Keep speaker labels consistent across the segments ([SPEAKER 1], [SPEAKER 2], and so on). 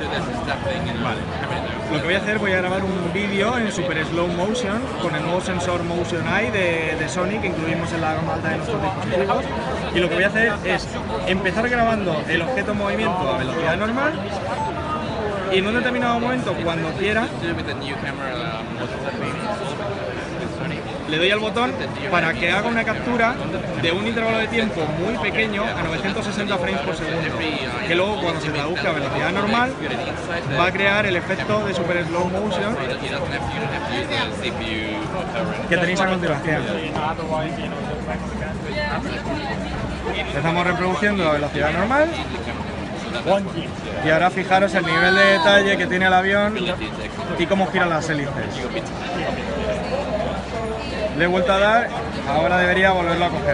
[SPEAKER 1] Vale. Lo que voy a hacer, voy a grabar un vídeo en super slow motion con el nuevo sensor Motion Eye de Sony que incluimos en la gama alta de nuestros dispositivos. Y lo que voy a hacer es empezar grabando el objeto en movimiento a velocidad normal y en un determinado momento, cuando quiera, le doy al botón para que haga una captura de un intervalo de tiempo muy pequeño a 960 frames por segundo, que luego cuando se traduzca a velocidad normal va a crear el efecto de super slow motion que tenéis a continuación. Empezamos reproduciendo a velocidad normal y ahora fijaros el nivel de detalle que tiene el avión y cómo giran las hélices. Le he vuelto a dar, ahora debería volverlo a coger.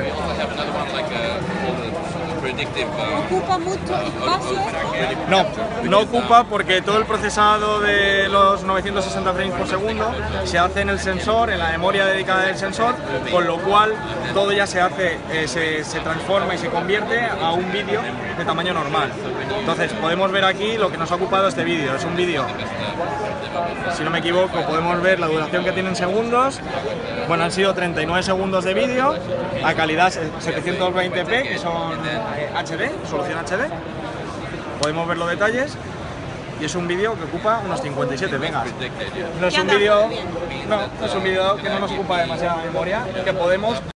[SPEAKER 2] ¿Ocupa mucho espacio?
[SPEAKER 1] No ocupa porque todo el procesado de los 960 frames por segundo se hace en el sensor, en la memoria dedicada del sensor, con lo cual todo ya se hace, se transforma y se convierte a un vídeo de tamaño normal. Entonces podemos ver aquí lo que nos ha ocupado este vídeo. Es un vídeo, si no me equivoco, podemos ver la duración que tiene en segundos. Bueno, han sido 39 segundos de vídeo a calidad 720p, que son HD, resolución HD. Podemos ver los detalles y es un vídeo que ocupa unos 57 megas. No es un vídeo que no nos ocupa demasiada memoria, que podemos